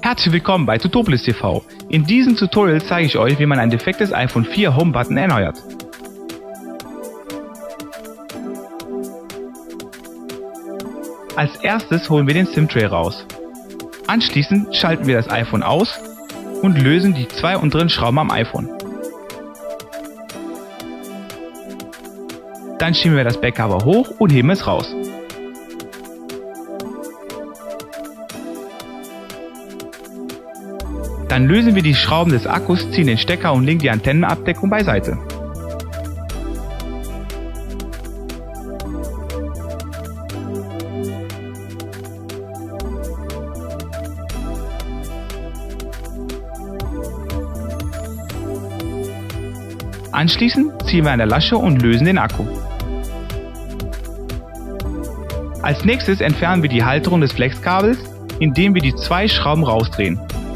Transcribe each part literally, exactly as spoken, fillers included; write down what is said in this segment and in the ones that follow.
Herzlich willkommen bei Tutopolis T V. In diesem Tutorial zeige ich euch, wie man ein defektes iPhone vier Home Button erneuert. Als erstes holen wir den SIM-Tray raus. Anschließend schalten wir das iPhone aus und lösen die zwei unteren Schrauben am iPhone. Dann schieben wir das Backcover hoch und heben es raus. Dann lösen wir die Schrauben des Akkus, ziehen den Stecker und legen die Antennenabdeckung beiseite. Anschließend ziehen wir an der Lasche und lösen den Akku. Als nächstes entfernen wir die Halterung des Flexkabels, indem wir die zwei Schrauben rausdrehen.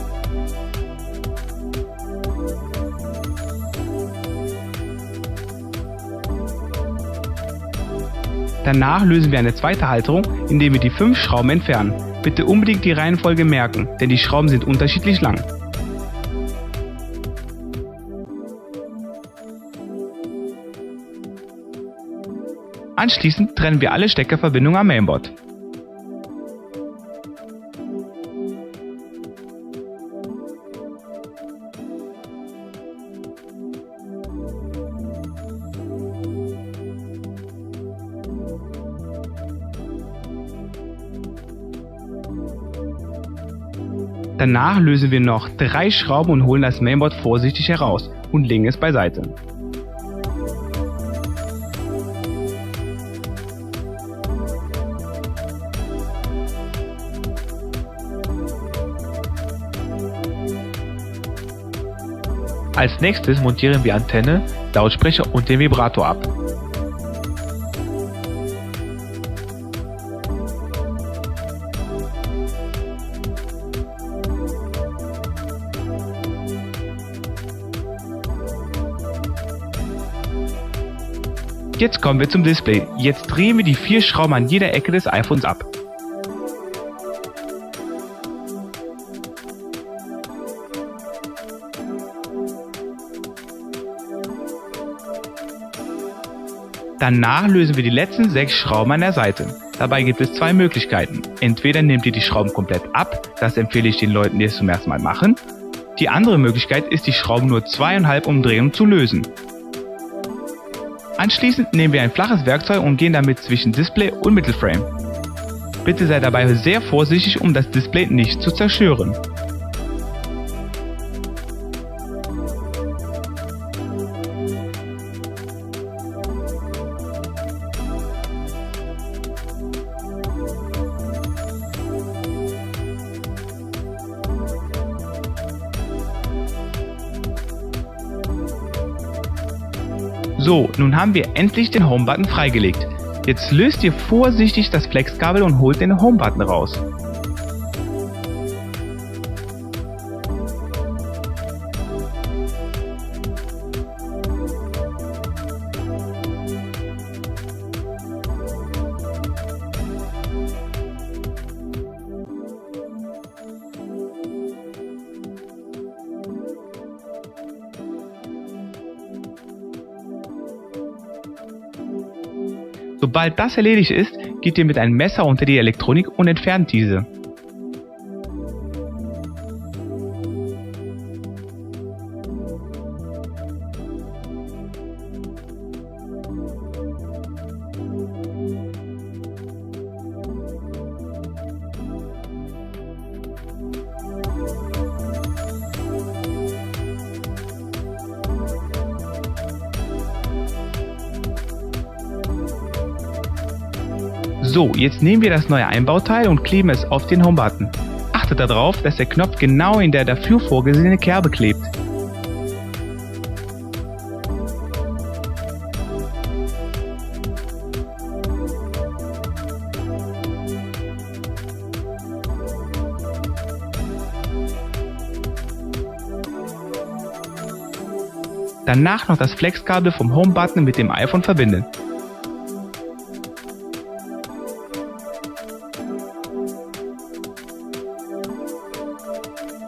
Danach lösen wir eine zweite Halterung, indem wir die fünf Schrauben entfernen. Bitte unbedingt die Reihenfolge merken, denn die Schrauben sind unterschiedlich lang. Anschließend trennen wir alle Steckerverbindungen am Mainboard. Danach lösen wir noch drei Schrauben und holen das Mainboard vorsichtig heraus und legen es beiseite. Als nächstes montieren wir Antenne, Lautsprecher und den Vibrator ab. Jetzt kommen wir zum Display. Jetzt drehen wir die vier Schrauben an jeder Ecke des iPhones ab. Danach lösen wir die letzten sechs Schrauben an der Seite. Dabei gibt es zwei Möglichkeiten. Entweder nehmt ihr die Schrauben komplett ab, das empfehle ich den Leuten, die es zum ersten Mal machen. Die andere Möglichkeit ist, die Schrauben nur zweieinhalb umdrehen, um zu lösen. Anschließend nehmen wir ein flaches Werkzeug und gehen damit zwischen Display und Mittelframe. Bitte seid dabei sehr vorsichtig, um das Display nicht zu zerstören. So, nun haben wir endlich den Home-Button freigelegt. Jetzt löst ihr vorsichtig das Flexkabel und holt den Home-Button raus. Sobald das erledigt ist, geht ihr mit einem Messer unter die Elektronik und entfernt diese. So, jetzt nehmen wir das neue Einbauteil und kleben es auf den Home-Button. Achtet darauf, dass der Knopf genau in der dafür vorgesehenen Kerbe klebt. Danach noch das Flexkabel vom Home-Button mit dem iPhone verbinden.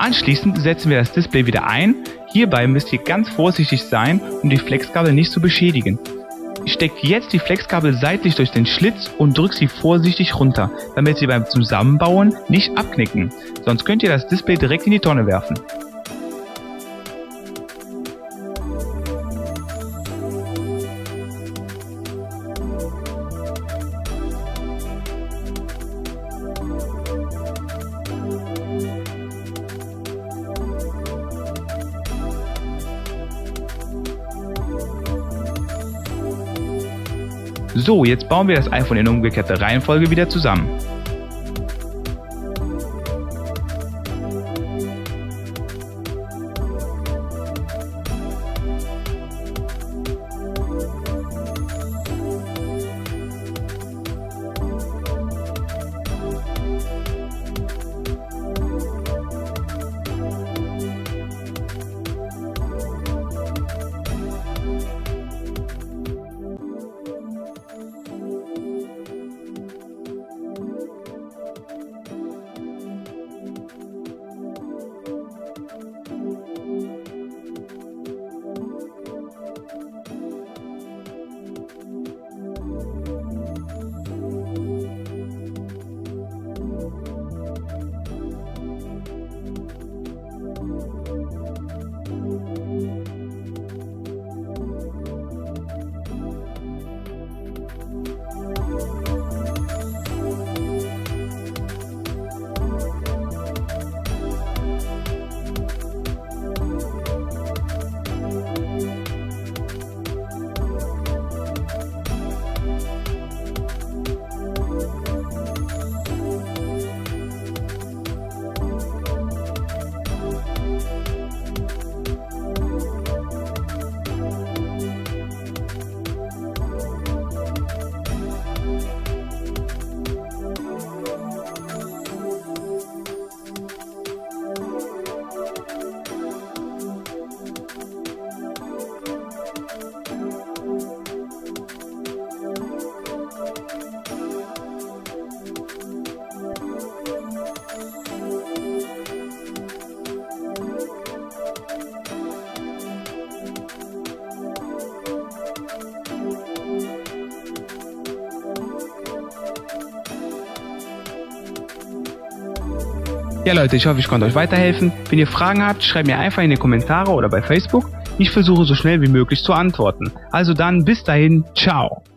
Anschließend setzen wir das Display wieder ein. Hierbei müsst ihr ganz vorsichtig sein, um die Flexkabel nicht zu beschädigen. Steckt jetzt die Flexkabel seitlich durch den Schlitz und drückt sie vorsichtig runter, damit sie beim Zusammenbauen nicht abknicken. Sonst könnt ihr das Display direkt in die Tonne werfen. So, jetzt bauen wir das iPhone in umgekehrter Reihenfolge wieder zusammen. Ja Leute, ich hoffe, ich konnte euch weiterhelfen. Wenn ihr Fragen habt, schreibt mir einfach in die Kommentare oder bei Facebook. Ich versuche so schnell wie möglich zu antworten. Also dann, bis dahin, ciao.